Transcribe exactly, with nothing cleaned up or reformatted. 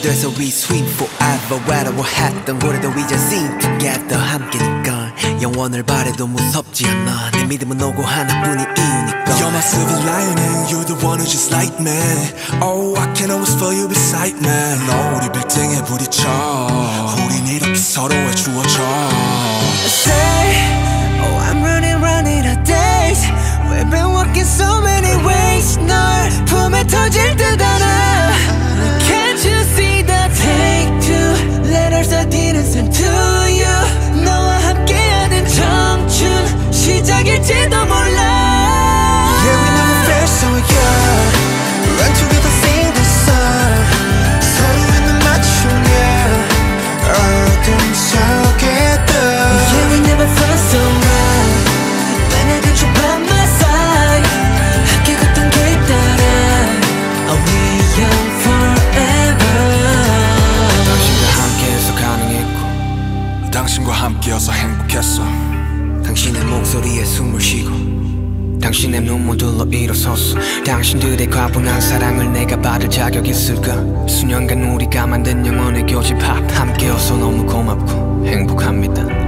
돼서 we swim forever 외로워했던 고래도 이제 sing together 함께니까 영원을 바래도 무섭지 않아 내 믿음은 오고 하나뿐인 이유니까 You're my silver lining, you're the one who's just like me. Oh, I can always feel you beside me. 너 우리 빌딩에 부딪혀 우린 이렇게 서로의 주어져 Say, oh I'm running running out of days We've been walking so many ways 널 품에 터질 듯 알아 Can't you see the take two letters I didn't send to you 너와 함께하는 청춘 시작일지도 몰라 Yeah we never felt so young Run together sing the song 서로 있는 맞춤 yeah 어둠 속에도 Yeah we never felt so right When I got you by my side 함께 걷던 길 따라 Are we young forever 당신과 함께해서 가능했고 당신과 함께여서 행복했어 당신의 목소리에 숨을 쉬고 당신의 눈물들로 일어섰어 당신들의 과분한 사랑을 내가 받을 자격 있을까 수년간 우리가 만든 영원의 교집합 함께여서 너무 고맙고 행복합니다